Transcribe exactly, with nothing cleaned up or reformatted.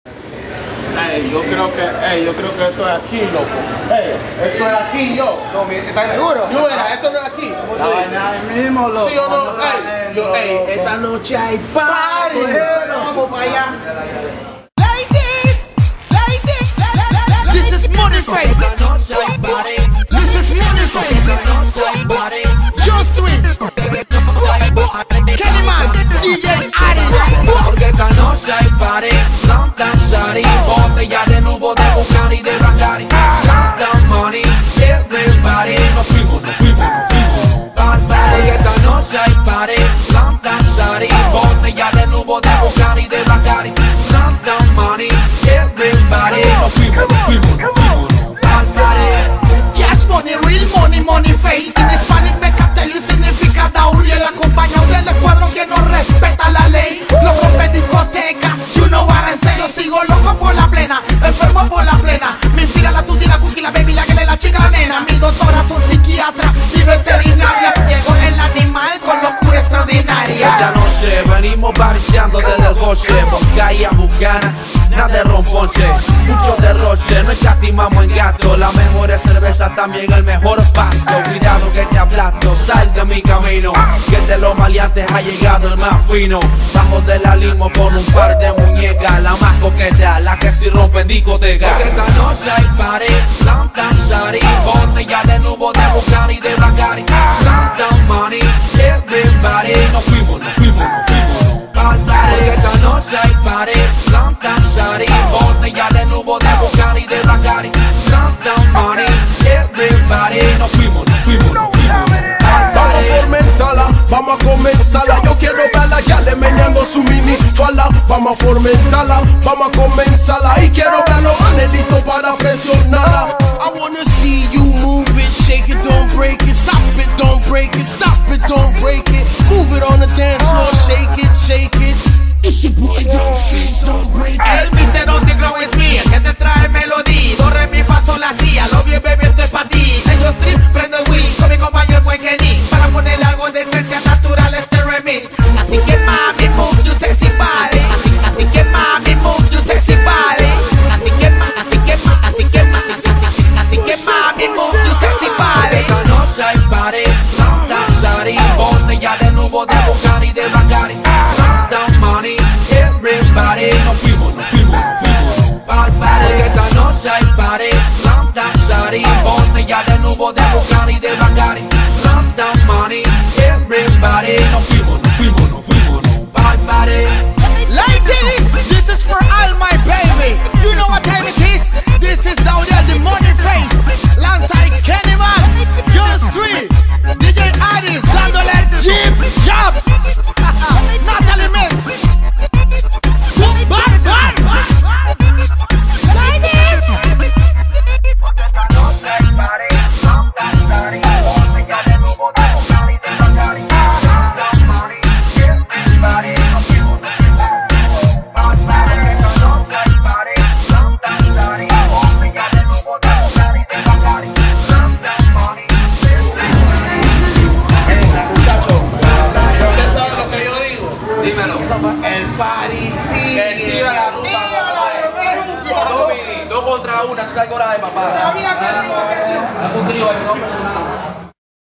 Ey, yo creo que, ey, yo creo que esto es aquí, loco. Ey, eso es aquí, yo. No, ¿estás seguro? Yo era, esto no es aquí. La vaina ahí mismo, loco. ¿Sí o no? Ey, yo, ey, esta noche hay party. Vamos para allá. Ladies, ladies, this is Money Face. This is Money Face. Just Twin. Kenny Man, D J Ari. Porque esta noche hay party, tanta shari, botella de nubo de Bucari, de Bacari, tanta money, everybody, nos fuimos, nos fuimos, nos fuimos, porque esta noche hay party, tanta shari, botella de nubo de Bucari, de Bacari, tanta money, everybody, nos fuimos, nos fuimos, nos fuimos, Cash money, real money, money face. En Spanish me cartelio significa Dauriel, acompañado del escuadrón que no respeta la ley. Loco en discoteca, you know what I'm saying. Yo sigo loco por la plena, enfermo por la plena. Me inspira la tuti, la cookie, la baby, la que le la chica, la nena. Mi doctora son psiquiatra y veterinaria. Llegó el animal con locura extraordinaria. esta noche venimos pariciando desde el coche, Bocaya, Bucana, nada de romponche, mucho derroche, no escatimamos en gato, la mejor cerveza también el mejor pasto, cuidado que te aplasto, sal de mi camino, que de los maleantes ha llegado el más fino, bajo de la limo con un par de muñecas, la más coqueta, la que si rompe en discoteca, porque esta noche hay party, tanta shari, botella de nubo de Bucari, de Bacari, tanta money, everybody, nos fuimos, nos fuimos, nos fuimos, porque esta noche hay party, tanta shari, botella de nubo de Bucari, de Bacari, tanta money, everybody, nos fuimos, nos fuimos, nos fuimos. Vamos a fomentarla, vamos a comenzarla. Yo quiero verla, ya le meneando su mini fala. Vamos a fomentarla, vamos a comenzarla. Y quiero verlo anhelito para presionarla. I wanna see you move it, shake it, don't break it. Stop it, don't break it, stop it, don't break it. Move it on the dance floor, shake it, shake it. It's your boy, don't freeze, don't break it. El mister Underground es mío, el que te trae melodía. Do, re, mi, fa, sol, la, si. A lo bien, baby, esto es pa' ti. Ellos strip, prendo el wheel con mi compañero el buen Kenny, para ponerle algo de esencia natural este remix. Así que mami, move you sexy body. Así, así que mami, move you sexy body. Así que ma, así que ma, así que ma, así, así, así que mami, move you sexy body. Esta noche hay party, tanta shari, botella de nubo de Bucari, de Bacari, tanta money, everybody, nos fuimos, nos fuimos, nos fuimos, porque esta noche hay party, tanta shari, botella de nubo de Bucari, de Bacari, tanta money, everybody, nos fuimos, nos fuimos, nos fuimos, Ladies, this is for all my baby. You know what time it is? This is down there, the Money Face. Lanzai Kenny Man, Just Three, D J Aris, dándole el Jeep Job. Natalie Mix. Boom, bam, bam. Ladies. El party sigue. Que siga la rumba, dos contra una, tú sabes que hora de papá. Sabía que no iba a ser. Algún trío ahí, no,